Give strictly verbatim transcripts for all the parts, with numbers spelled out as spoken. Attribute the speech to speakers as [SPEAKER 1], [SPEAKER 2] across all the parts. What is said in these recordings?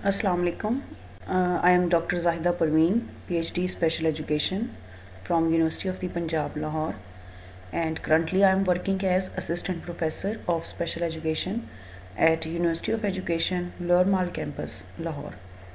[SPEAKER 1] Assalamu alaikum. Uh, I am Doctor Zahida Parveen, PhD Special Education from University of the Punjab, Lahore, and currently I am working as Assistant Professor of Special Education at University of Education, Lower Mall Campus, Lahore.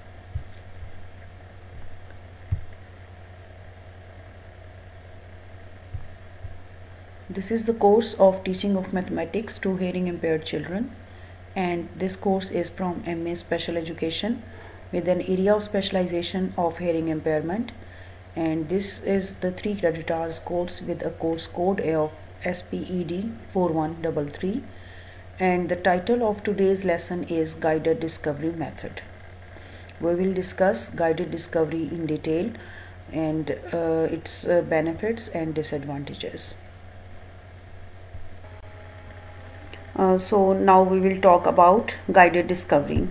[SPEAKER 1] This is the course of Teaching of Mathematics to Hearing Impaired Children, and this course is from M A Special Education with an area of specialization of hearing impairment, and this is the three credit hours course with a course code of S P E D four one three three, and the title of today's lesson is Guided Discovery Method. We will discuss guided discovery in detail and uh, its uh, benefits and disadvantages. Uh, so now we will talk about guided discovery.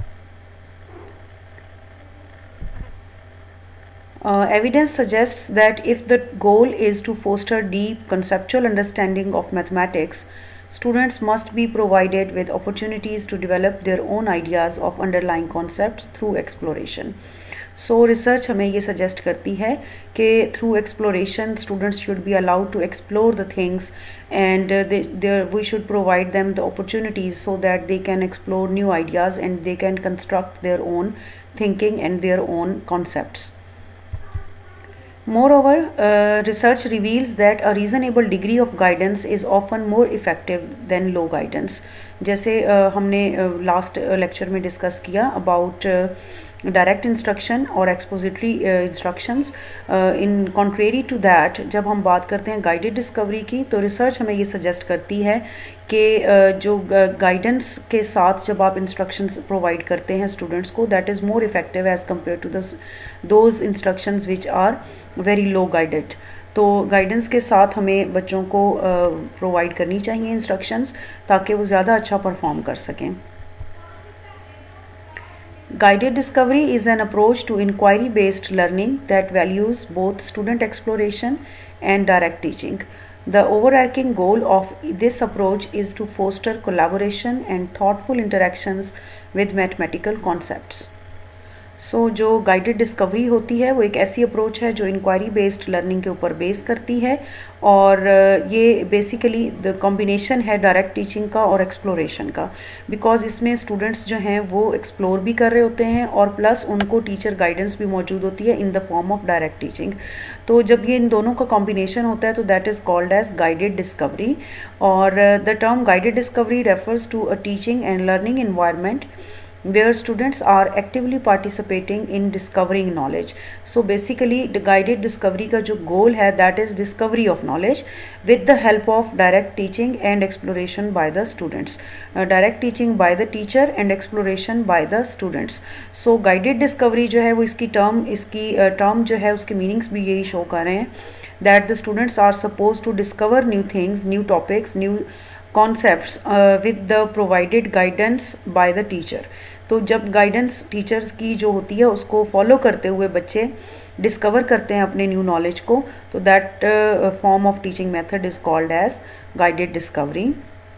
[SPEAKER 1] Uh, evidence suggests that if the goal is to foster deep conceptual understanding of mathematics, students must be provided with opportunities to develop their own ideas of underlying concepts through exploration. So research हमें ये suggest करती है कि through exploration students should be allowed to explore the things, and uh, they, they, we should provide them the opportunities so that they can explore new ideas and they can construct their own thinking and their own concepts. Moreover, uh, research reveals that a reasonable degree of guidance is often more effective than low guidance. जैसे uh, हमने uh, last lecture में discuss किया about uh, direct instruction और expository uh, instructions. uh, in contrary to that, जब हम बात करते हैं guided discovery की, तो research हमें ये suggest करती है कि uh, जो guidance के साथ जब आप instructions provide करते हैं students को, that is more effective as compared to the, those instructions which are very low guided. तो गाइडेंस के साथ हमें बच्चों को प्रोवाइड uh, करनी चाहिए इंस्ट्रक्शंस ताकि वो ज़्यादा अच्छा परफॉर्म कर सकें. Guided discovery is an approach to inquiry-based learning that values both student exploration and direct teaching. The overarching goal of this approach is to foster collaboration and thoughtful interactions with mathematical concepts. So so, जो guided discovery होती है वो एक ऐसी approach है जो inquiry based learning के ऊपर बेस करती है, और ये बेसिकली द कॉम्बिनेशन है डायरेक्ट टीचिंग का और एक्सप्लोरेशन का, बिकॉज इसमें स्टूडेंट्स जो हैं वो एक्सप्लोर भी कर रहे होते हैं और प्लस उनको टीचर गाइडेंस भी मौजूद होती है in the form of direct teaching. तो जब ये इन दोनों का कॉम्बिनेशन होता है तो that is called as guided discovery. और the term guided discovery refers to a teaching and learning environment where students are actively participating in discovering knowledge. So basically the guided discovery का जो goal है that is discovery of knowledge with the help of direct teaching and exploration by the students. Uh, direct teaching by the teacher and exploration by the students. So guided discovery जो है वो इसकी term इसकी uh, term जो है उसके meanings भी यही show कर रहे हैं that the students are supposed to discover new things, new topics, new concepts uh, with the provided guidance by the teacher. तो जब गाइडेंस टीचर्स की जो होती है उसको फॉलो करते हुए बच्चे डिस्कवर करते हैं अपने न्यू नॉलेज को, तो that form of teaching method is called as guided discovery.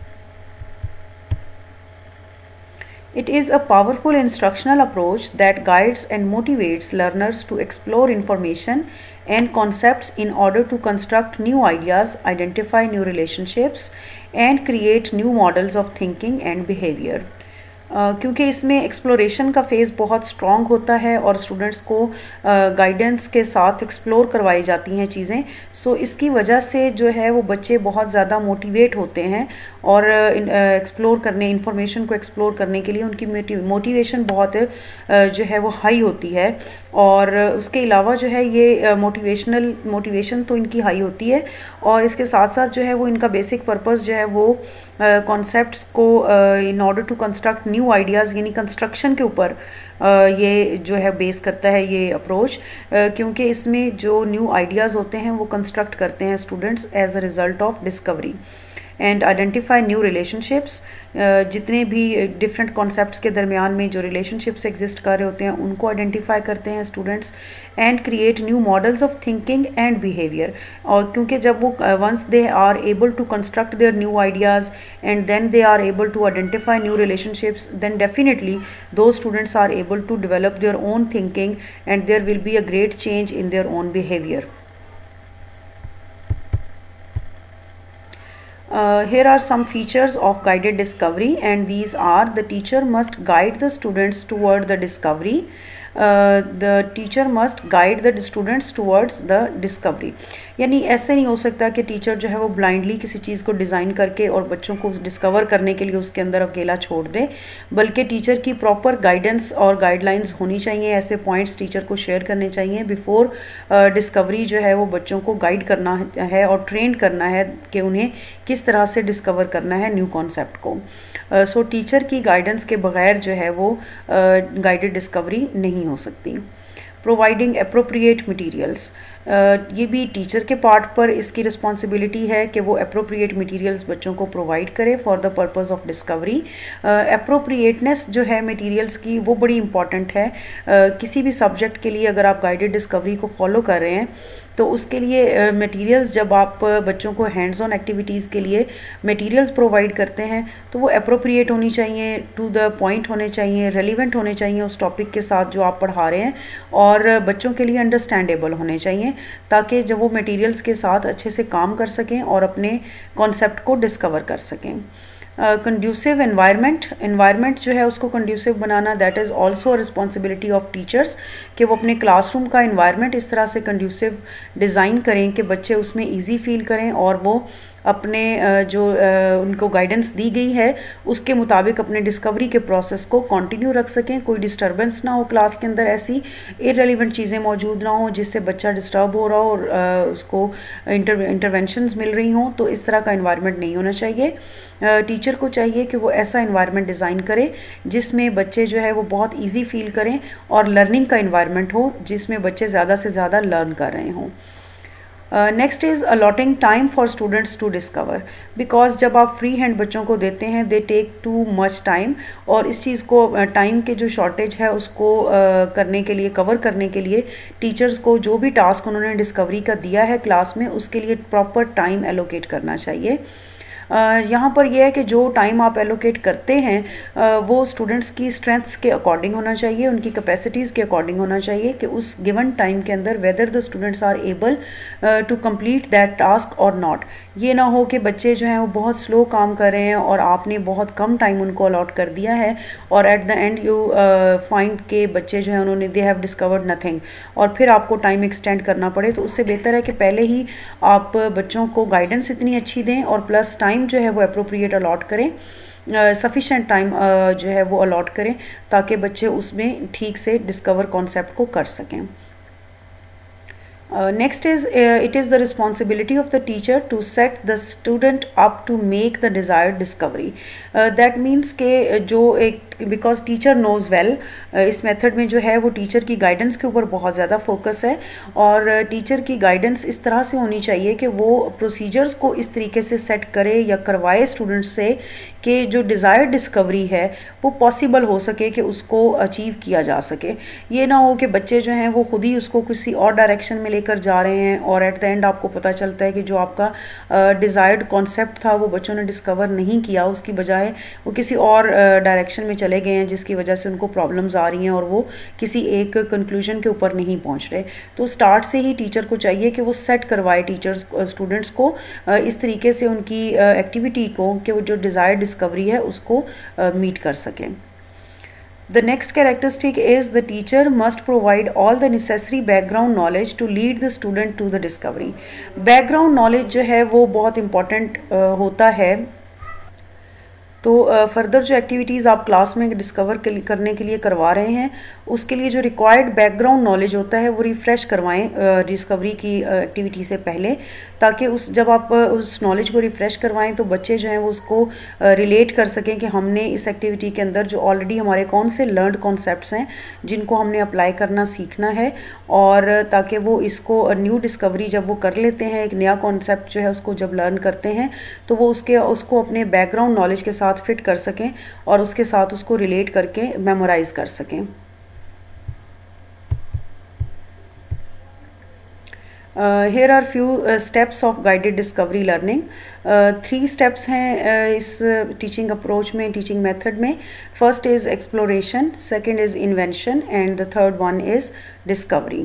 [SPEAKER 1] It is a powerful instructional approach that guides and motivates learners to explore information and concepts in order to construct new ideas, identify new relationships, and create new models of thinking and behavior. Uh, क्योंकि इसमें exploration का phase बहुत strong होता है और students को guidance uh, के साथ एक्सप्लोर करवाई जाती हैं चीज़ें, सो so, इसकी वजह से जो है वो बच्चे बहुत ज़्यादा मोटिवेट होते हैं और एक्सप्लोर uh, करने इंफॉर्मेशन को एक्सप्लोर करने के लिए उनकी मोटिवेशन बहुत uh, जो है वो हाई होती है. और uh, उसके अलावा जो है ये मोटिवेशनल uh, मोटिवेशन तो इनकी हाई होती है, और इसके साथ साथ जो है वो इनका बेसिक पर्पस जो है वो कॉन्सेप्ट्स uh, को in order to construct new ideas यानी कंस्ट्रक्शन के ऊपर uh, ये जो है बेस करता है ये अप्रोच, uh, क्योंकि इसमें जो न्यू आइडियाज़ होते हैं वो कंस्ट्रक्ट करते हैं students as a result of discovery. And identify new relationships, जितने भी डिफरेंट कॉन्सेप्ट्स के दरमियान में जो रिलेशनशिप्स एग्जिस्ट कर रहे होते हैं उनको आइडेंटिफाई करते हैं students, and create new models of thinking and behaviour. और क्योंकि जब वो once they are able to construct their new ideas and then they are able to identify new relationships, then definitely those students are able to develop their own thinking and there will be a great change in their own behavior. Uh, here are some features of guided discovery, and these are: the teacher must guide the students toward the discovery. Uh, the teacher must guide the students towards the discovery. यानी ऐसे नहीं हो सकता कि teacher जो है वो blindly किसी चीज़ को डिज़ाइन करके और बच्चों को डिस्कवर करने के लिए उसके अंदर अकेला छोड़ दे, बल्कि टीचर की प्रॉपर गाइडेंस और गाइडलाइंस होनी चाहिए। ऐसे पॉइंट्स टीचर को शेयर करने चाहिए बिफोर डिस्कवरी जो है वो बच्चों को गाइड करना है और ट्रेन करना है कि उन्हें किस तरह से डिस्कवर करना है न्यू कॉन्सेप्ट को। सो टीचर की गाइडेंस के बगैर जो है वो गाइडेड डिस्कवरी नहीं हो सकती। प्रोवाइडिंग अप्रोप्रिएट मटीरियल्स, ये भी टीचर के पार्ट पर इसकी रिस्पॉन्सिबिलिटी है कि वो अप्रोप्रिएट मटेरियल्स बच्चों को प्रोवाइड करे for the purpose of discovery. Appropriateness जो है मटेरियल्स की वो बड़ी इंपॉर्टेंट है। uh, किसी भी सब्जेक्ट के लिए अगर आप गाइडेड डिस्कवरी को फॉलो कर रहे हैं तो उसके लिए मटेरियल्स uh, जब आप बच्चों को हैंड्स ऑन एक्टिविटीज़ के लिए मटेरियल्स प्रोवाइड करते हैं तो वो अप्रोप्रिएट होनी चाहिए, टू द पॉइंट होने चाहिए, रेलिवेंट होने चाहिए उस टॉपिक के साथ जो आप पढ़ा रहे हैं, और बच्चों के लिए अंडरस्टैंडेबल होने चाहिए ताकि जब वो मटेरियल्स के साथ अच्छे से काम कर सकें और अपने कॉन्सेप्ट को डिस्कवर कर सकें। कंड्यूसिव एनवायरनमेंट, एनवायरनमेंट जो है उसको कंड्यूसिव बनाना, that is also responsibility of teachers कि वो अपने क्लासरूम का एनवायरनमेंट इस तरह से कंड्यूसिव डिज़ाइन करें कि बच्चे उसमें ईजी फील करें और वो अपने जो उनको गाइडेंस दी गई है उसके मुताबिक अपने डिस्कवरी के प्रोसेस को कंटिन्यू रख सकें। कोई डिस्टर्बेंस ना हो क्लास के अंदर, ऐसी इररेलेवेंट चीज़ें मौजूद ना हो जिससे बच्चा डिस्टर्ब हो रहा हो और उसको इंटर इंटरवेंशंस मिल रही हों, तो इस तरह का एनवायरनमेंट नहीं होना चाहिए। टीचर को चाहिए कि वो ऐसा एनवायरनमेंट डिज़ाइन करे जिसमें बच्चे जो है वो बहुत ईजी फील करें और लर्निंग का एनवायरनमेंट हो जिसमें बच्चे ज़्यादा से ज़्यादा लर्न कर रहे हों। Next is allotting time for students to discover, because जब आप फ्री हैंड बच्चों को देते हैं they take too much time, और इस चीज़ को टाइम uh, के जो शॉर्टेज है उसको uh, करने के लिए, कवर करने के लिए टीचर्स को जो भी टास्क उन्होंने डिस्कवरी का दिया है क्लास में उसके लिए प्रॉपर टाइम एलोकेट करना चाहिए। Uh, यहाँ पर यह है कि जो टाइम आप एलोकेट करते हैं uh, वो स्टूडेंट्स की स्ट्रेंथ्स के अकॉर्डिंग होना चाहिए, उनकी कैपेसिटीज़ के अकॉर्डिंग होना चाहिए कि उस गिवन टाइम के अंदर whether the students are able to complete that task और नॉट। ये ना हो कि बच्चे जो हैं वो बहुत स्लो काम कर रहे हैं और आपने बहुत कम टाइम उनको अलॉट कर दिया है और at the end you find के बच्चे जो हैं उन्होंने दे हैव डिस्कवर्ड नथिंग और फिर आपको टाइम एक्सटेंड करना पड़े। तो उससे बेहतर है कि पहले ही आप बच्चों को गाइडेंस इतनी अच्छी दें और प्लस टाइम जो है वो अप्रोप्रिएट अलॉट करें, सफिशेंट टाइम जो है वो अलॉट करें ताकि बच्चे उसमें ठीक से डिस्कवर कॉन्सेप्ट को कर सकें। Uh, next is uh, it is the responsibility of the teacher to set the student up to make the desired discovery. uh, that means के जो एक बिकॉज टीचर नोज़ वेल, इस मेथड में जो है वो टीचर की गाइडेंस के ऊपर बहुत ज़्यादा फोकस है और टीचर की गाइडेंस इस तरह से होनी चाहिए कि वो प्रोसीजर्स को इस तरीके से सेट करे या करवाए स्टूडेंट्स से कि जो डिज़ायर्ड डिस्कवरी है वो पॉसिबल हो सके, कि उसको अचीव किया जा सके। ये ना हो कि बच्चे जो हैं वो खुद ही उसको किसी और डायरेक्शन में लेकर जा रहे हैं और एट द एंड आपको पता चलता है कि जो आपका डिज़ायर्ड कॉन्सेप्ट था वो बच्चों ने डिस्कवर नहीं किया, उसकी बजाय वो किसी और डायरेक्शन में चले गए हैं जिसकी वजह से उनको प्रॉब्लम्स आ रही हैं और वो किसी एक कंक्लूजन के ऊपर नहीं पहुंच रहे। तो स्टार्ट से ही टीचर को चाहिए कि वो सेट करवाए टीचर्स स्टूडेंट्स को इस तरीके से उनकी एक्टिविटी को कि वो जो डिज़ायर्ड डिस्कवरी है उसको मीट कर सकें। The next characteristic is the teacher must provide all the necessary background knowledge to lead the student to the discovery. Background knowledge जो है वो बहुत important uh, होता है तो फर्दर जो एक्टिविटीज़ आप क्लास में डिस्कवर करने के लिए करवा रहे हैं, उसके लिए जो रिक्वायर्ड बैकग्राउंड नॉलेज होता है वो रिफ़्रेश करवाएं डिस्कवरी की एक्टिविटी से पहले, ताकि उस जब आप उस नॉलेज को रिफ़्रेश करवाएं तो बच्चे जो हैं वो उसको रिलेट कर सकें कि हमने इस एक्टिविटी के अंदर जो ऑलरेडी हमारे कौन से लर्नड कॉन्सेप्ट्स हैं जिनको हमने अप्लाई करना सीखना है, और ताकि वो इसको न्यू डिस्कवरी जब वो कर लेते हैं, एक नया कॉन्सेप्ट जो है उसको जब लर्न करते हैं तो वो उसके उसको अपने बैकग्राउंड नॉलेज के साथ फिट कर सकें और उसके साथ उसको रिलेट करके मेमोराइज कर सकें। Here are few steps of guided discovery learning. Three steps हैं uh, इस टीचिंग अप्रोच में, टीचिंग मेथड में। First is exploration, second is invention and the third one is discovery.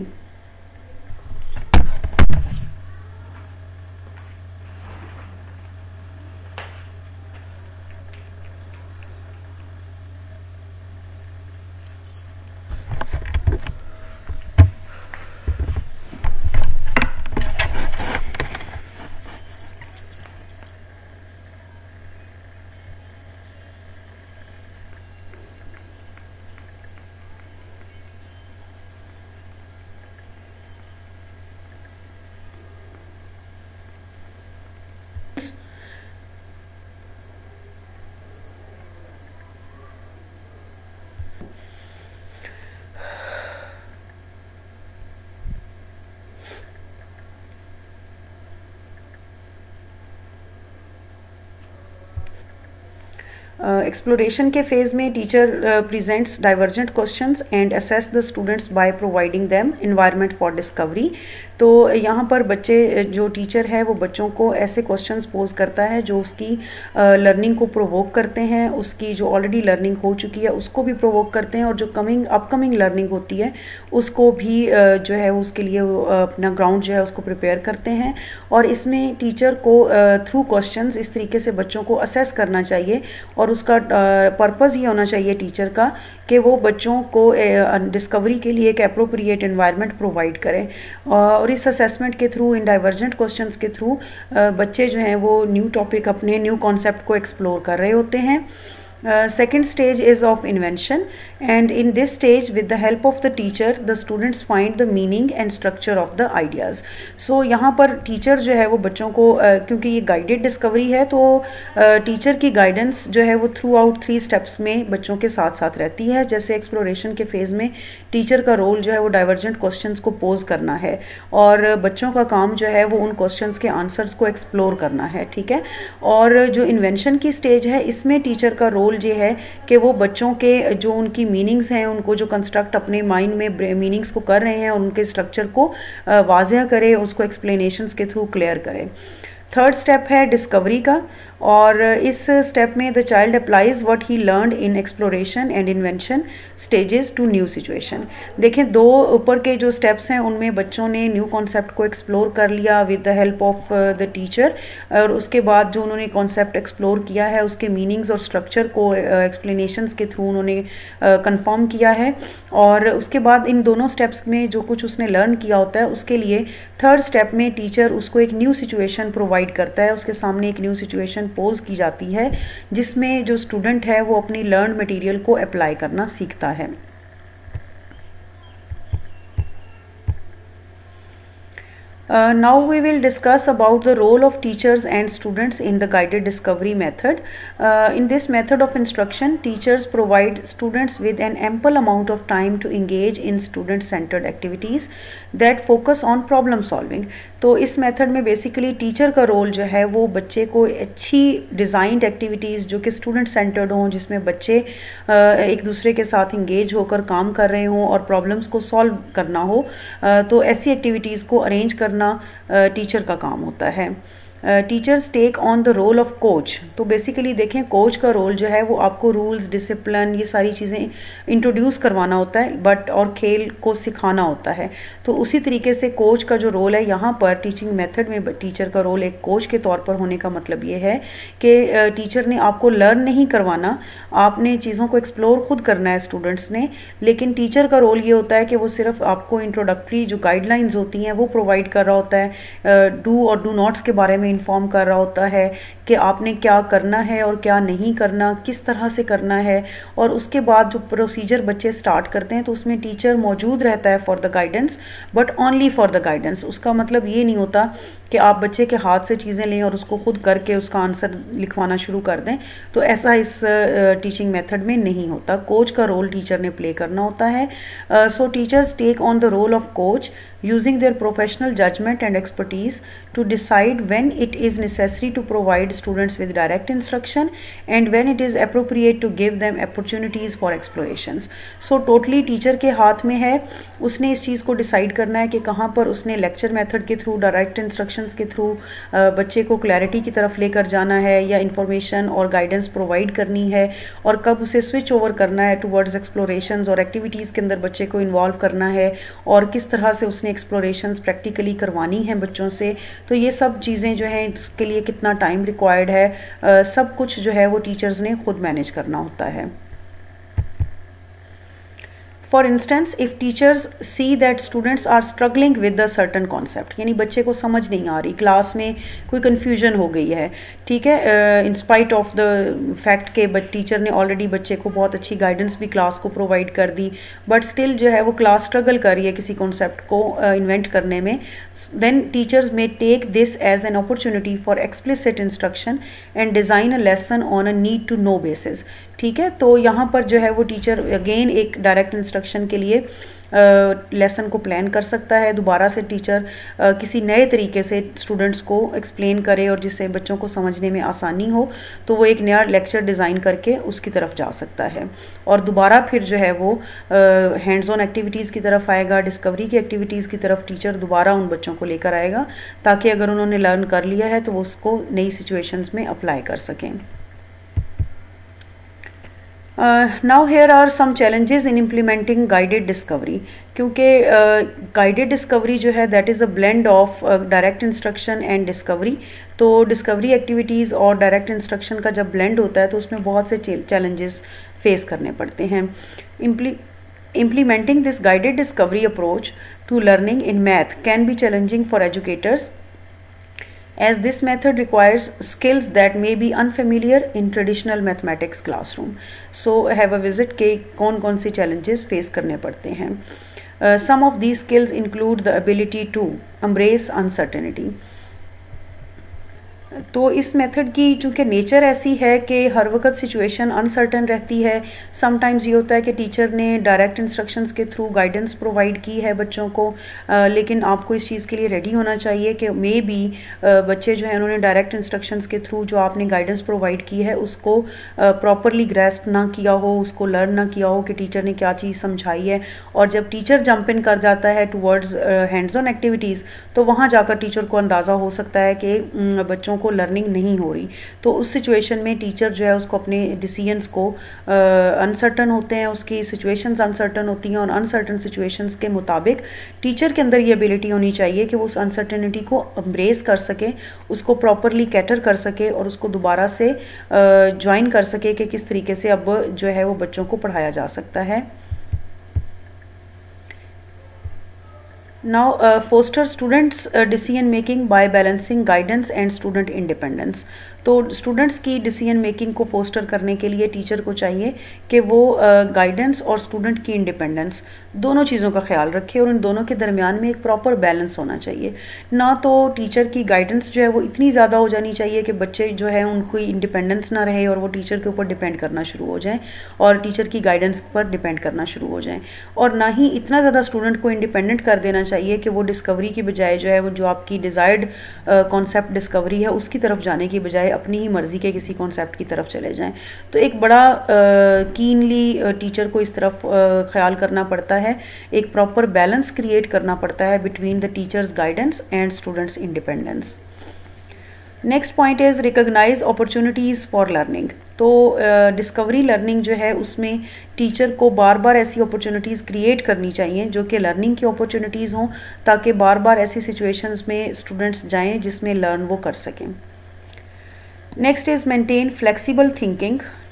[SPEAKER 1] Exploration uh, के phase में teacher presents divergent questions and assess the students by providing them environment for discovery. तो यहाँ पर बच्चे जो teacher है वो बच्चों को ऐसे क्वेश्चंस पोज करता है जो उसकी लर्निंग uh, को प्रोवोक करते हैं, उसकी जो ऑलरेडी लर्निंग हो चुकी है उसको भी प्रोवोक करते हैं, और जो कमिंग अपकमिंग लर्निंग होती है उसको भी uh, जो है उसके लिए uh, अपना ग्राउंड जो है उसको प्रिपेयर करते हैं। और इसमें टीचर को थ्रू uh, क्वेश्चंस इस तरीके से बच्चों को असेस करना चाहिए, और उसका पर्पज़ ये होना चाहिए टीचर का कि वो बच्चों को डिस्कवरी के लिए एक अप्रोप्रिएट एनवायरनमेंट प्रोवाइड करें, और इस असेसमेंट के थ्रू, इन डाइवर्जेंट क्वेश्चंस के थ्रू बच्चे जो हैं वो न्यू टॉपिक, अपने न्यू कॉन्सेप्ट को एक्सप्लोर कर रहे होते हैं। Uh, second stage is of invention, and in this stage with the help of the teacher the students find the meaning and structure of the ideas. So यहाँ पर teacher जो है वो बच्चों को uh, क्योंकि ये गाइडेड डिस्कवरी है तो टीचर uh, की गाइडेंस जो है वो थ्रू आउट थ्री स्टेप्स में बच्चों के साथ साथ रहती है। जैसे एक्सप्लोरेशन के फेज़ में टीचर का रोल जो है वो डाइवर्जेंट क्वेश्चंस को पोज करना है, और बच्चों का काम जो है वो उन क्वेश्चंस के आंसर्स को एक्सप्लोर करना है, ठीक है। और जो इन्वेंशन की स्टेज है इसमें टीचर का रोल ये है कि वो बच्चों के जो उनकी मीनिंग्स हैं, उनको जो कंस्ट्रक्ट अपने माइंड में मीनिंग्स को कर रहे हैं, उनके स्ट्रक्चर को वाज़ेह करे, उसको एक्सप्लेनेशंस के थ्रू क्लियर करे। थर्ड स्टेप है डिस्कवरी का, और इस स्टेप में the child applies what he learned in exploration and invention stages to new situation. देखें, दो ऊपर के जो स्टेप्स हैं उनमें बच्चों ने न्यू कॉन्सेप्ट को एक्सप्लोर कर लिया with the help of the teacher, और उसके बाद जो उन्होंने कॉन्सेप्ट एक्सप्लोर किया है उसके मीनिंग्स और स्ट्रक्चर को एक्सप्लेनेशंस uh, के थ्रू उन्होंने कंफर्म uh, किया है। और उसके बाद इन दोनों स्टेप्स में जो कुछ उसने लर्न किया होता है उसके लिए थर्ड स्टेप में टीचर उसको एक न्यू सिचुएशन प्रोवाइड करता है, उसके सामने एक न्यू सिचुएशन पोज की जाती है जिसमें जो स्टूडेंट है वो अपनी लर्न मटेरियल को अप्लाई करना सीखता है। Uh, now we will discuss about the role of teachers and students in the guided discovery method. Uh, in this method of instruction, teachers provide students with an ample amount of time to engage in student-centered activities that focus on problem solving. तो इस method में basically teacher का role जो है वो बच्चे को अच्छी डिज़ाइंड एक्टिविटीज़ जो कि स्टूडेंट सेंटर्ड हों, जिसमें बच्चे एक दूसरे के साथ इंगेज होकर काम कर रहे हों और प्रॉब्लम्स को सॉल्व करना हो, तो ऐसी एक्टिविटीज़ को अरेंज करना टीचर का काम होता है। Teachers take on the role of coach. तो बेसिकली देखें, कोच का रोल जो है वो आपको रूल्स, डिसिप्लिन, ये सारी चीज़ें इंट्रोड्यूस करवाना होता है, बट और खेल को सिखाना होता है। तो उसी तरीके से कोच का जो रोल है यहाँ पर टीचिंग मेथड में टीचर का रोल एक कोच के तौर पर होने का मतलब ये है कि टीचर ने आपको लर्न नहीं करवाना, आपने चीज़ों को एक्सप्लोर खुद करना है स्टूडेंट्स ने, लेकिन टीचर का रोल ये होता है कि वो सिर्फ आपको इंट्रोडक्टरी जो गाइडलाइंस होती हैं वो प्रोवाइड कर रहा होता है, डू और डू नॉट्स के बारे में इन्फॉर्म कर रहा होता है कि आपने क्या करना है और क्या नहीं करना, किस तरह से करना है, और उसके बाद जो प्रोसीजर बच्चे स्टार्ट करते हैं तो उसमें टीचर मौजूद रहता है for the guidance, but only for the guidance. उसका मतलब ये नहीं होता कि आप बच्चे के हाथ से चीज़ें लें और उसको खुद करके उसका आंसर लिखवाना शुरू कर दें, तो ऐसा इस टीचिंग मेथड में नहीं होता। कोच का रोल टीचर ने प्ले करना होता है। So teachers take on the role of coach using their professional judgment and expertise to decide when it is necessary to provide students with direct instruction and when it is appropriate to give them opportunities for explorations. So totally teacher के हाथ में है, उसने इस चीज़ को decide करना है कि कहाँ पर उसने lecture method के through, direct instructions के through बच्चे को clarity की तरफ लेकर जाना है या information और guidance provide करनी है, और कब उसे switch over करना है towards explorations और activities के अंदर बच्चे को involve करना है, और किस तरह से उसने एक्सप्लोरेशंस प्रैक्टिकली करवानी है बच्चों से। तो ये सब चीज़ें जो हैं इसके लिए कितना टाइम रिक्वायर्ड है, आ, सब कुछ जो है वो टीचर्स ने खुद मैनेज करना होता है। For instance, if teachers see that students are struggling with a certain concept, यानी बच्चे को समझ नहीं आ रही, क्लास में कोई confusion हो गई है, ठीक है, in spite of the fact के बट टीचर ने ऑलरेडी बच्चे को बहुत अच्छी गाइडेंस भी क्लास को प्रोवाइड कर दी, बट स्टिल जो है वो क्लास स्ट्रगल कर रही है किसी कॉन्सेप्ट को इन्वेंट uh, करने में, then teachers may take this as an opportunity for explicit instruction and design a lesson on a need to know basis. ठीक है, तो यहाँ पर जो है वो टीचर अगेन एक डायरेक्ट इंस्ट्रक्शन के लिए लेसन uh, को प्लान कर सकता है, दोबारा से टीचर uh, किसी नए तरीके से स्टूडेंट्स को एक्सप्लेन करे और जिससे बच्चों को समझने में आसानी हो, तो वो एक नया लेक्चर डिज़ाइन करके उसकी तरफ जा सकता है, और दोबारा फिर जो है वो हैंड्स ऑन एक्टिविटीज़ की तरफ आएगा, डिस्कवरी की एक्टिविटीज़ की तरफ टीचर दोबारा उन बच्चों को लेकर आएगा, ताकि अगर उन्होंने लर्न कर लिया है तो वो उसको नई सिचुएशंस में अप्लाई कर सकें। Now here are some challenges in implementing guided discovery, क्योंकि गाइडेड uh, डिस्कवरी जो है that is a blend of direct instruction and discovery. तो डिस्कवरी एक्टिविटीज़ और डायरेक्ट इंस्ट्रक्शन का जब ब्लेंड होता है तो उसमें बहुत से चैलेंजेस फेस करने पड़ते हैं। Implementing this guided discovery approach to learning in math can be challenging for educators, as this method requires skills that may be unfamiliar in traditional mathematics classroom. So have a visit के कौन कौन से challenges face करने पड़ते हैं। uh, some of these skills include the ability to embrace uncertainty. तो इस method की चूँकि नेचर ऐसी है कि हर वक्त सिचुएशन अनसर्टन रहती है, समटाइम्स ये होता है कि टीचर ने डायरेक्ट इंस्ट्रक्शंस के थ्रू गाइडेंस प्रोवाइड की है बच्चों को, आ, लेकिन आपको इस चीज़ के लिए रेडी होना चाहिए कि मे बी बच्चे जो हैं उन्होंने डायरेक्ट इंस्ट्रक्शंस के थ्रू जो आपने गाइडेंस प्रोवाइड की है उसको प्रॉपरली ग्रैस्प ना किया हो, उसको लर्न ना किया हो कि टीचर ने क्या चीज़ समझाई है, और जब टीचर जंप इन कर जाता है टुवर्ड्स हैंड्स ऑन एक्टिविटीज़ तो वहाँ जाकर टीचर को अंदाज़ा हो सकता है कि बच्चों को लर्निंग नहीं हो रही। तो उस सिचुएशन में टीचर जो है उसको अपने डिसीजंस को अनसर्टन होते हैं, उसकी सिचुएशंस अनसर्टन होती हैं, और अनसर्टन सिचुएशंस के मुताबिक टीचर के अंदर ये एबिलिटी होनी चाहिए कि वो उस अनसर्टेनिटी को एम्ब्रेस कर सके, उसको प्रॉपरली कैटर कर सके और उसको दोबारा से ज्वाइन कर सके कि किस तरीके से अब जो है वो बच्चों को पढ़ाया जा सकता है। Now uh, foster students uh, decision making by balancing guidance and student independence. तो स्टूडेंट्स की डिसीजन मेकिंग को फोस्टर करने के लिए टीचर को चाहिए कि वो गाइडेंस uh, और स्टूडेंट की इंडिपेंडेंस दोनों चीज़ों का ख्याल रखे, और इन दोनों के दरमियान में एक प्रॉपर बैलेंस होना चाहिए। ना तो टीचर की गाइडेंस जो है वो इतनी ज़्यादा हो जानी चाहिए कि बच्चे जो है उनको इंडिपेंडेंस ना रहे और वो टीचर के ऊपर डिपेंड करना शुरू हो जाएं और टीचर की गाइडेंस पर डिपेंड करना शुरू हो जाएं, और ना ही इतना ज़्यादा स्टूडेंट को इंडिपेंडेंट कर देना चाहिए कि वो डिस्कवरी की बजाय जो है वो जो आपकी डिज़ायर्ड कॉन्सेप्ट डिस्कवरी है उसकी तरफ जाने की बजाय अपनी ही मर्जी के किसी कॉन्सेप्ट की तरफ चले जाएं। तो एक बड़ा कीनली टीचर को इस तरफ ख्याल करना पड़ता है, एक प्रॉपर बैलेंस क्रिएट करना पड़ता है between the teacher's guidance and students' independence. Next point is recognise opportunities for learning. तो डिस्कवरी uh, लर्निंग जो है उसमें टीचर को बार बार ऐसी अपॉर्चुनिटीज़ क्रिएट करनी चाहिए जो कि लर्निंग की अपॉर्चुनिटीज़ हों, ताकि बार बार ऐसी सिचुएशंस में स्टूडेंट्स जाएं जिसमें लर्न वो कर सकें। Next is maintain flexible thinking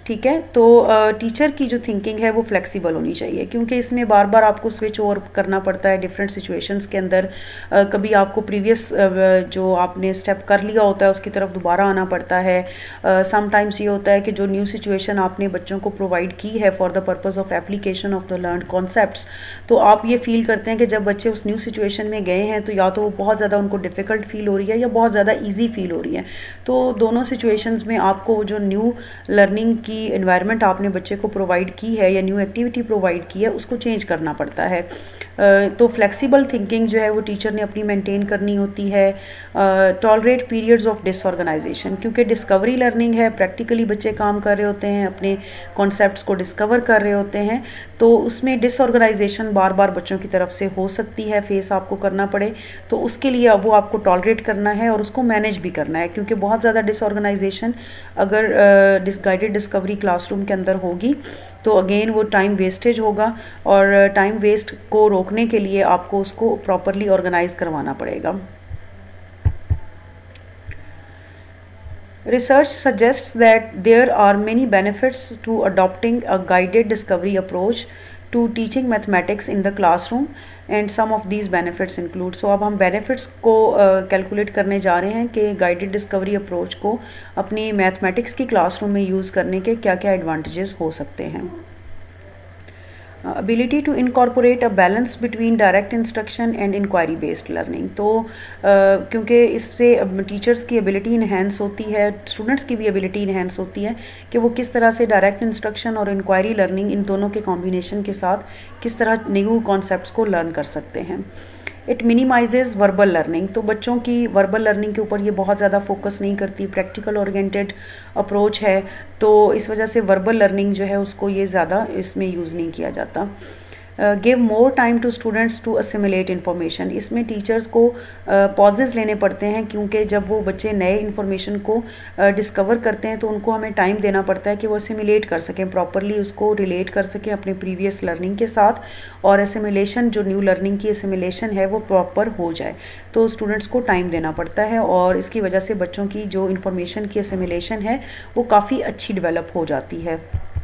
[SPEAKER 1] ठीक है। तो टीचर uh, की जो थिंकिंग है वो फ्लेक्सिबल होनी चाहिए, क्योंकि इसमें बार बार आपको स्विच ओवर करना पड़ता है डिफरेंट सिचुएशंस के अंदर। uh, कभी आपको प्रीवियस uh, जो आपने स्टेप कर लिया होता है उसकी तरफ दोबारा आना पड़ता है। समटाइम्स uh, ये होता है कि जो न्यू सिचुएशन आपने बच्चों को प्रोवाइड की है for the purpose of application of the learn concepts, तो आप ये फील करते हैं कि जब बच्चे उस न्यू सिचुएशन में गए हैं तो या तो वो बहुत ज़्यादा उनको डिफ़िकल्ट फील हो रही है या बहुत ज़्यादा ईजी फील हो रही है। तो दोनों सिचुएशंस में आपको जो न्यू लर्निंग की एनवायरनमेंट आपने बच्चे को प्रोवाइड की है या न्यू एक्टिविटी प्रोवाइड की है उसको चेंज करना पड़ता है। तो फ्लेक्सिबल थिंकिंग जो है वो टीचर ने अपनी मेंटेन करनी होती है। टॉलरेट पीरियड्स ऑफ डिसऑर्गेनाइजेशन, क्योंकि डिस्कवरी लर्निंग है, प्रैक्टिकली बच्चे काम कर रहे होते हैं, अपने कॉन्सेप्ट्स को डिस्कवर कर रहे होते हैं, तो उसमें डिसऑर्गेनाइजेशन बार बार बच्चों की तरफ से हो सकती है, फेस आपको करना पड़े। तो उसके लिए वो आपको टॉलरेट करना है और उसको मैनेज भी करना है, क्योंकि बहुत ज़्यादा डिसऑर्गेनाइजेशन अगर गाइडेड डिस्कवरी क्लासरूम के अंदर होगी तो अगेन वो टाइम वेस्टेज होगा, और टाइम वेस्ट को रोकने के लिए आपको उसको प्रॉपरली ऑर्गेनाइज करवाना पड़ेगा। Research suggests that there are many benefits to adopting a guided discovery approach to teaching mathematics in the classroom, and some of these benefits include. So अब हम benefits को कैलकुलेट uh, करने जा रहे हैं कि guided discovery approach को अपनी मैथमेटिक्स की क्लासरूम में यूज़ करने के क्या क्या एडवांटेजेस हो सकते हैं। ability to incorporate a balance between direct instruction and inquiry based learning. तो uh, क्योंकि इससे टीचर्स की एबिलिटी इन्हेंस होती है, स्टूडेंट्स की भी एबिलिटी इन्हेंस होती है कि वो किस तरह से डायरेक्ट इंस्ट्रक्शन और इंक्वायरी लर्निंग इन दोनों के कॉम्बिनेशन के साथ किस तरह न्यू कॉन्सेप्ट्स को लर्न कर सकते हैं। इट मिनिमाइजेज वर्बल लर्निंग, तो बच्चों की वर्बल लर्निंग के ऊपर ये बहुत ज़्यादा फोकस नहीं करती, प्रैक्टिकल ओरिएंटेड अप्रोच है, तो इस वजह से वर्बल लर्निंग जो है उसको ये ज़्यादा इसमें यूज़ नहीं किया जाता। Give more time to students to assimilate information, इसमें टीचर्स को पॉजेज uh, लेने पड़ते हैं, क्योंकि जब वो बच्चे नए इन्फॉर्मेशन को डिस्कवर uh, करते हैं तो उनको हमें टाइम देना पड़ता है कि वो असिमुलेट कर सकें, प्रॉपरली उसको रिलेट कर सकें अपने प्रीवियस लर्निंग के साथ, और असिमुलेशन जो न्यू लर्निंग की असिमुलेशन है वो प्रॉपर हो जाए, तो स्टूडेंट्स को टाइम देना पड़ता है, और इसकी वजह से बच्चों की जो इन्फॉर्मेशन की असिमुलेशन है वो काफ़ी अच्छी डेवलप हो जाती है।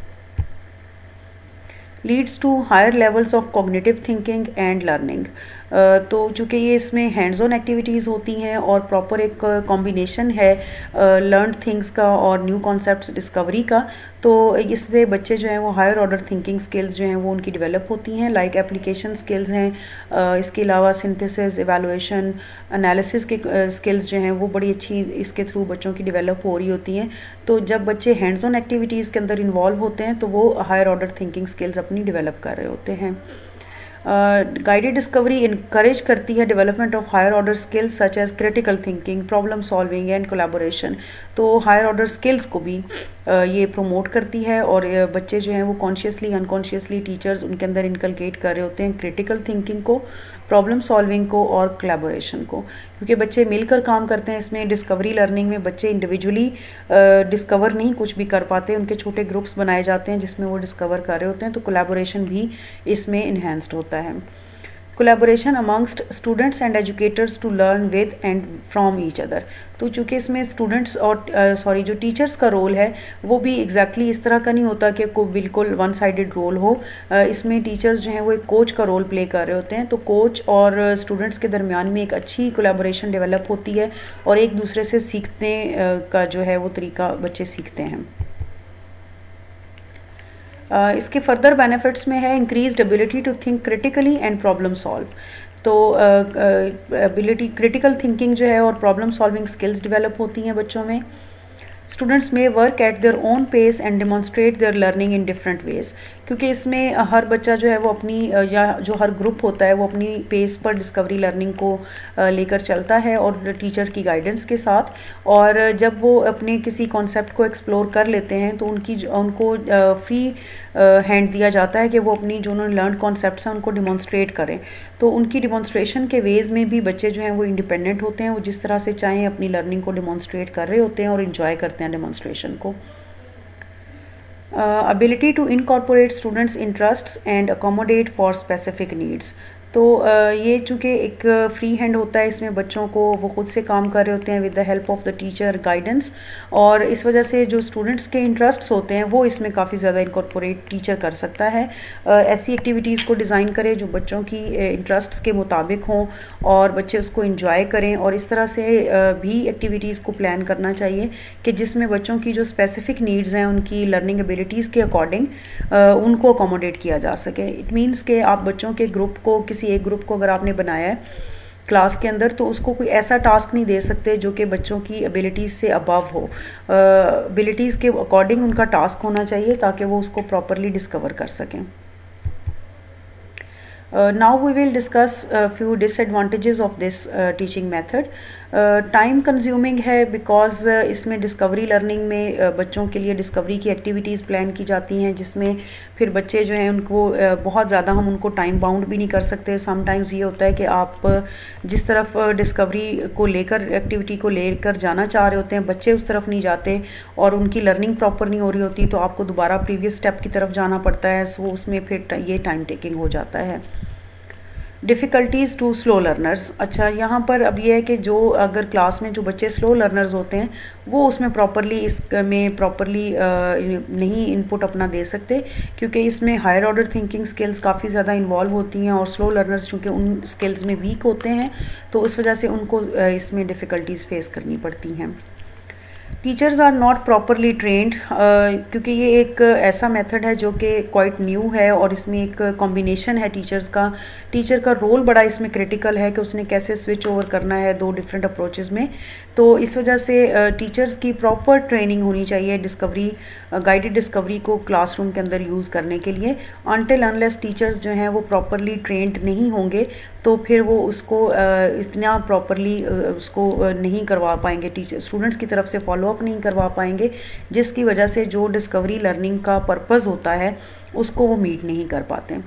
[SPEAKER 1] Leads to higher levels of cognitive thinking and learning, तो चूँकि ये इसमें हैंड्स ऑन एक्टिविटीज़ होती हैं और प्रॉपर एक कॉम्बिनेशन है लर्न थिंग्स का और न्यू कॉन्सेप्ट्स डिस्कवरी का, तो इससे बच्चे जो हैं वो हायर ऑर्डर थिंकिंग स्किल्स जो हैं वो उनकी डेवलप होती हैं, लाइक एप्लीकेशन स्किल्स हैं, इसके अलावा सिंथेसिस, इवैल्यूएशन, एनालिसिस के स्किल्स जो हैं वो बड़ी अच्छी इसके थ्रू बच्चों की डेवलप हो रही होती हैं। तो जब बच्चे हैंड्स ऑन एक्टिविटीज़ के अंदर इन्वॉल्व होते हैं तो वो हायर ऑर्डर थिंकिंग स्किल्स अपनी डेवलप कर रहे होते हैं। गाइडेड डिस्कवरी इनकरेज करती है development of higher order skills such as critical thinking, problem solving and collaboration, तो हायर ऑर्डर स्किल्स को भी uh, ये प्रोमोट करती है, और uh, बच्चे जो हैं वो कॉन्शियसली अनकॉन्शियसली टीचर्स उनके अंदर इनकलकेट कर रहे होते हैं क्रिटिकल थिंकिंग को, प्रॉब्लम सॉल्विंग को और कोलैबोरेशन को, क्योंकि बच्चे मिलकर काम करते हैं। इसमें डिस्कवरी लर्निंग में बच्चे इंडिविजुअली डिस्कवर नहीं कुछ भी कर पाते, उनके छोटे ग्रुप्स बनाए जाते हैं जिसमें वो डिस्कवर कर रहे होते हैं, तो कोलैबोरेशन भी इसमें इन्हेंस्ड होता है। Collaboration amongst students and educators to learn with and from each other, तो चूँकि इसमें स्टूडेंट्स और सॉरी uh, जो टीचर्स का रोल है वो भी एग्जैक्टली exactly इस तरह का नहीं होता कि कोई बिल्कुल वन साइडेड रोल हो, uh, इसमें टीचर्स जो हैं वो एक कोच का रोल प्ले कर रहे होते हैं, तो कोच और स्टूडेंट्स uh, के दरमियान में एक अच्छी कोलैबोरेशन डेवलप होती है और एक दूसरे से सीखने uh, का जो है वो तरीका बच्चे सीखते हैं। Uh, इसके फर्दर बेनिफिट्स में है increased ability to think critically and problem solve, तो एबिलिटी क्रिटिकल थिंकिंग जो है और प्रॉब्लम सॉल्विंग स्किल्स डेवलप होती हैं बच्चों में। स्टूडेंट्स में work at their own pace and demonstrate their learning in different ways, क्योंकि इसमें हर बच्चा जो है वो अपनी या जो हर ग्रुप होता है वो अपनी पेस पर डिस्कवरी लर्निंग को लेकर चलता है और टीचर की गाइडेंस के साथ, और जब वो अपने किसी कॉन्सेप्ट को एक्सप्लोर कर लेते हैं तो उनकी उनको फ्री हैंड दिया जाता है कि वो अपनी जो उन्होंने लर्न कॉन्सेप्ट्स हैं उनको डिमॉन्स्ट्रेट करें, तो उनकी डिमॉन्स्ट्रेशन के वेज में भी बच्चे जो हैं वो इंडिपेंडेंट होते हैं, वो जिस तरह से चाहें अपनी लर्निंग को डिमॉन्स्ट्रेट कर रहे होते हैं और इन्जॉय करते हैं डेमोन्स्ट्रेशन को। Uh, ability to incorporate students' interests and accommodate for specific needs, तो ये चूँकि एक फ्री हैंड होता है, इसमें बच्चों को वो खुद से काम कर रहे होते हैं with the help of the teacher guidance, और इस वजह से जो स्टूडेंट्स के इंटरेस्ट्स होते हैं वो इसमें काफ़ी ज़्यादा इनकॉर्पोरेट टीचर कर सकता है। ऐसी एक्टिविटीज़ को डिज़ाइन करें जो बच्चों की इंटरेस्ट्स के मुताबिक हों और बच्चे उसको इंजॉय करें, और इस तरह से भी एक्टिविटीज़ को प्लान करना चाहिए कि जिसमें बच्चों की जो स्पेसिफिक नीड्स हैं उनकी लर्निंग एबिलिटीज़ के अकॉर्डिंग उनको अकोमोडेट किया जा सके। इट मीन्स कि आप बच्चों के ग्रुप को, किसी एक ग्रुप को अगर आपने बनाया है क्लास के अंदर, तो उसको कोई ऐसा टास्क नहीं दे सकते जो कि बच्चों की एबिलिटीज़ से अबव हो। एबिलिटीज़ uh, के अकॉर्डिंग उनका टास्क होना चाहिए ताकि वो उसको प्रॉपरली डिस्कवर कर सकें। Uh, now we will discuss a few disadvantages of this uh, teaching method. Time uh, consuming है बिकॉज uh, इसमें डिस्कवरी लर्निंग में uh, बच्चों के लिए डिस्कवरी की एक्टिविटीज़ प्लान की जाती हैं, जिसमें फिर बच्चे जो हैं उनको uh, बहुत ज़्यादा हम उनको टाइम बाउंड भी नहीं कर सकते। समटाइम्स ये होता है कि आप uh, जिस तरफ डिस्कवरी uh, को लेकर एक्टिविटी को लेकर जाना चाह रहे होते हैं, बच्चे उस तरफ नहीं जाते और उनकी लर्निंग प्रॉपर नहीं हो रही होती, तो आपको दोबारा प्रीवियस स्टेप की तरफ जाना पड़ता है। सो उसमें फिर ये टाइम टेकिंग हो जाता है। Difficulties to slow learners. अच्छा, यहाँ पर अब ये है कि जो अगर क्लास में जो बच्चे स्लो लर्नर्स होते हैं वो उसमें प्रॉपरली इस में प्रॉपरली नहीं इनपुट अपना दे सकते, क्योंकि इसमें हायर ऑर्डर थिंकिंग स्किल्स काफ़ी ज़्यादा इन्वॉल्व होती हैं, और स्लो लर्नर्स चूँकि उन स्किल्स में वीक होते हैं तो उस वजह से उनको इसमें डिफ़िकल्टीज़ फेस करनी पड़ती हैं। Teachers are not properly trained, क्योंकि ये एक ऐसा मेथड है जो कि क्वाइट न्यू है और इसमें एक कॉम्बिनेशन है टीचर्स का। टीचर का रोल बड़ा इसमें क्रिटिकल है कि उसने कैसे स्विच ओवर करना है दो डिफरेंट अप्रोचेस में। तो इस वजह से टीचर्स uh, की प्रॉपर ट्रेनिंग होनी चाहिए डिस्कवरी, गाइडेड डिस्कवरी को क्लासरूम के अंदर यूज़ करने के लिए। अनटिल अनलेस टीचर्स जो हैं वो प्रॉपरली ट्रेंड नहीं होंगे तो फिर वो उसको uh, इतना प्रॉपरली uh, उसको uh, नहीं करवा पाएंगे, टीचर स्टूडेंट्स की तरफ से फॉलो अप नहीं करवा पाएंगे, जिसकी वजह से जो डिस्कवरी लर्निंग का पर्पज़ होता है उसको वो मीट नहीं कर पाते।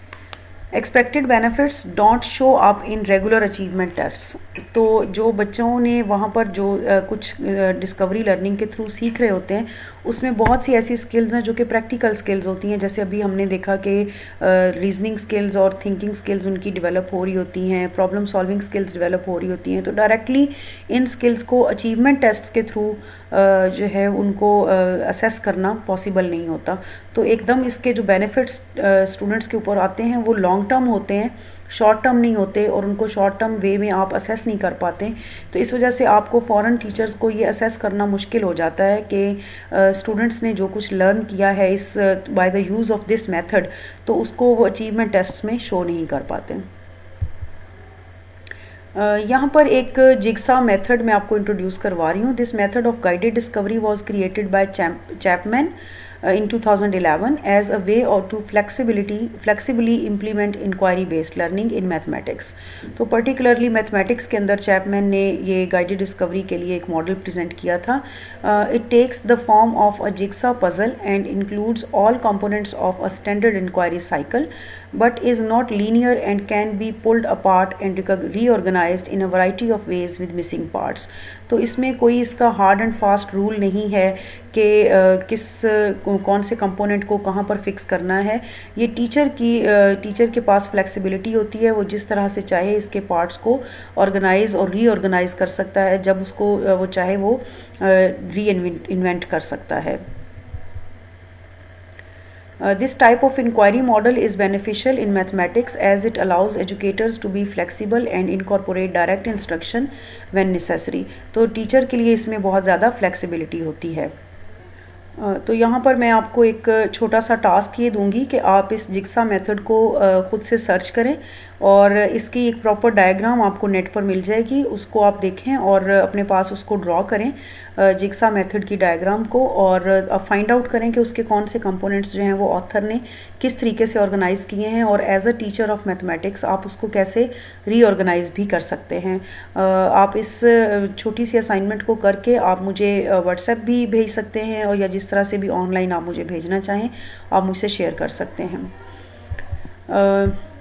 [SPEAKER 1] Expected benefits don't show up in regular achievement tests. तो जो बच्चों ने वहाँ पर जो uh, कुछ डिस्कवरी लर्निंग के थ्रू सीख रहे होते हैं उसमें बहुत सी ऐसी स्किल्स हैं जो कि प्रैक्टिकल स्किल्स होती हैं। जैसे अभी हमने देखा कि रीजनिंग स्किल्स और थिंकिंग स्किल्स उनकी डेवलप हो रही होती हैं, प्रॉब्लम सॉल्विंग स्किल्स डेवलप हो रही होती हैं। तो डायरेक्टली इन स्किल्स को अचीवमेंट टेस्ट के थ्रू जो है उनको असेस करना पॉसिबल नहीं होता। तो एकदम इसके जो बेनिफिट्स स्टूडेंट्स के ऊपर आते हैं वो लॉन्ग टर्म होते हैं, शॉर्ट टर्म नहीं होते, और उनको शॉर्ट टर्म वे में आप असेस नहीं कर पाते। तो इस वजह से आपको फ़ौरन टीचर्स को ये असेस करना मुश्किल हो जाता है कि स्टूडेंट्स ने जो कुछ लर्न किया है इस by the use of this method, तो उसको वो अचीवमेंट टेस्ट्स में शो नहीं कर पाते। Uh, यहाँ पर एक जिग्सा मेथड मैं आपको इंट्रोड्यूस करवा रही हूँ। This method of guided discovery was created by Chapman in two thousand eleven as a way or to flexibility flexibly implement inquiry based learning in mathematics। तो particularly mathematics के अंदर Chapman ने ये guided discovery के लिए एक model present किया था। uh, it takes the form of a jigsaw puzzle and includes all components of a standard inquiry cycle but is not linear and can be pulled apart and reorganized in a variety of ways with missing parts। तो इसमें कोई इसका hard and fast rule नहीं है कि किस कौन से कंपोनेंट को कहाँ पर फिक्स करना है। ये टीचर की टीचर के पास फ्लेक्सिबिलिटी होती है, वो जिस तरह से चाहे इसके पार्ट्स को ऑर्गेनाइज और रीऑर्गेनाइज कर सकता है, जब उसको वो चाहे वो री इन्वेंट कर सकता है। Uh, this type of inquiry model is beneficial in mathematics as it allows educators to be flexible and incorporate direct instruction when necessary। तो टीचर के लिए इसमें बहुत ज़्यादा फ्लेक्सिबिलिटी होती है। uh, तो यहाँ पर मैं आपको एक छोटा सा टास्क ये दूंगी कि आप इस जिग्सा मेथड को uh, खुद से सर्च करें और इसकी एक प्रॉपर डायग्राम आपको नेट पर मिल जाएगी, उसको आप देखें और अपने पास उसको ड्रॉ करें जिग्सा मेथड की डायग्राम को, और अब फाइंड आउट करें कि उसके कौन से कंपोनेंट्स जो हैं वो ऑथर ने किस तरीके से ऑर्गेनाइज़ किए हैं, और as a teacher of mathematics आप उसको कैसे रीऑर्गेनाइज भी कर सकते हैं। आप इस छोटी सी असाइनमेंट को करके आप मुझे व्हाट्सएप भी भेज सकते हैं, और या जिस तरह से भी ऑनलाइन आप मुझे भेजना चाहें आप मुझसे शेयर कर सकते हैं।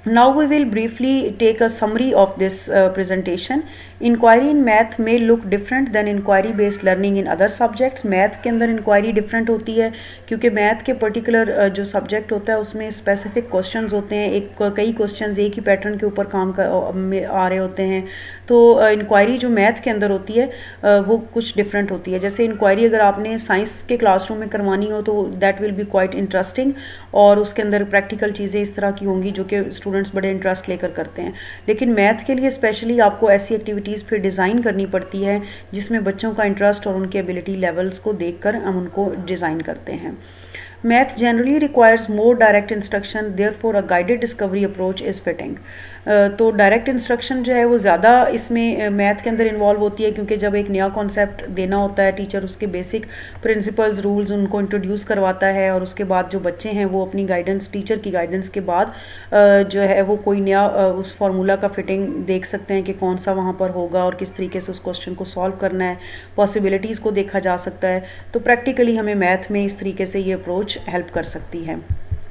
[SPEAKER 1] Now we will briefly take a summary of this uh, presentation. Inquiry in math may look different than inquiry based learning in other subjects. Math के अंदर inquiry different होती है क्योंकि math के particular uh, जो subject होता है उसमें specific questions होते हैं, एक कई questions एक ही pattern के ऊपर काम कर में आ रहे होते हैं. तो इंक्वायरी uh, जो मैथ के अंदर होती है uh, वो कुछ डिफरेंट होती है. जैसे इंक्वायरी अगर आपने साइंस के क्लासरूम में करवानी हो तो that will be quite interesting और उसके अंदर प्रैक्टिकल चीज़ें इस तरह की होंगी जो कि स्टूडेंट्स बड़े इंटरेस्ट लेकर करते हैं. लेकिन मैथ के लिए स्पेशली आपको ऐसी एक्टिविटीज़ फिर डिज़ाइन करनी पड़ती है जिसमें बच्चों का इंटरेस्ट और उनके एबिलिटी लेवल्स को देखकर हम उनको डिज़ाइन करते हैं. Math generally requires more direct instruction, therefore a guided discovery approach is fitting. uh, तो डायरेक्ट इंस्ट्रक्शन जो है वो ज़्यादा इसमें मैथ uh, के अंदर इन्वॉल्व होती है क्योंकि जब एक नया कॉन्सेप्ट देना होता है टीचर उसके बेसिक प्रिंसिपल्स रूल्स उनको इंट्रोड्यूस करवाता है और उसके बाद जो बच्चे हैं वो अपनी गाइडेंस टीचर की गाइडेंस के बाद uh, जो है वो कोई नया uh, उस फार्मूला का फिटिंग देख सकते हैं कि कौन सा वहाँ पर होगा और किस तरीके से उस क्वेश्चन को सॉल्व करना है, पॉसिबिलिटीज़ को देखा जा सकता है. तो प्रैक्टिकली हमें मैथ में इस तरीके से ये अप्रोच हेल्प कर सकती है.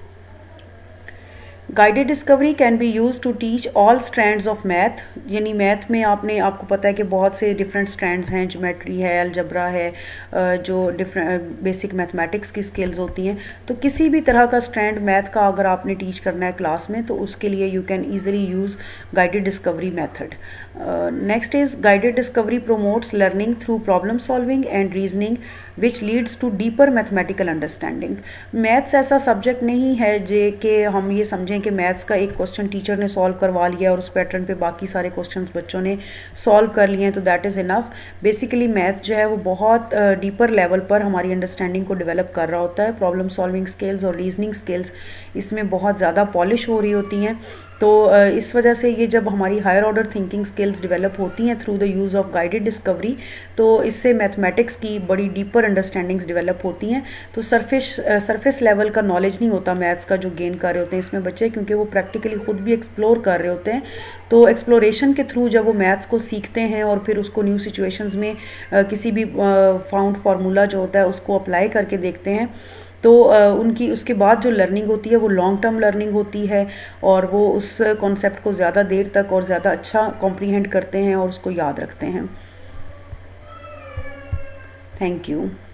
[SPEAKER 1] Guided discovery can be use to teach all strands of math. यानी मैथ में आपने आपको पता है कि बहुत से डिफरेंट स्ट्रैंड्स हैं, ज्योमेट्री है, अलजबरा है, जो डिफरेंट बेसिक मैथमेटिक्स की स्किल्स होती हैं. तो किसी भी तरह का स्ट्रैंड मैथ का अगर आपने टीच करना है क्लास में तो उसके लिए you can easily use guided discovery method. Next is guided discovery promotes learning through problem solving and reasoning which leads to deeper mathematical understanding. Maths ऐसा सब्जेक्ट नहीं है जे कि हम ये समझें कि मैथ्स का एक क्वेश्चन टीचर ने सॉल्व करवा लिया और उस पैटर्न पे बाकी सारे क्वेश्चंस बच्चों ने सॉल्व कर लिए हैं तो that is enough. Basically math जो है वो बहुत डीपर uh, लेवल पर हमारी अंडरस्टैंडिंग को डेवलप कर रहा होता है. प्रॉब्लम सॉल्विंग स्किल्स और रीजनिंग स्किल्स इसमें बहुत ज़्यादा पॉलिश हो रही होती हैं. तो इस वजह से ये जब हमारी higher order thinking skills develop होती हैं through the use of guided discovery तो इससे मैथमेटिक्स की बड़ी डीपर अंडरस्टैंडिंग्स डेवलप होती हैं. तो सरफेस सरफेस लेवल का नॉलेज नहीं होता मैथ्स का जो गेन कर रहे होते हैं इसमें बच्चे, क्योंकि वो प्रैक्टिकली खुद भी एक्सप्लोर कर रहे होते हैं. तो एक्सप्लोरेशन के थ्रू जब वो मैथ्स को सीखते हैं और फिर उसको न्यू सिचुएशंस में किसी भी फाउंड फार्मूला जो होता है उसको अप्लाई करके देखते हैं तो उनकी उसके बाद जो लर्निंग होती है वो लॉन्ग टर्म लर्निंग होती है और वो उस कॉन्सेप्ट को ज़्यादा देर तक और ज़्यादा अच्छा कॉम्प्रीहेंड करते हैं और उसको याद रखते हैं. Thank you.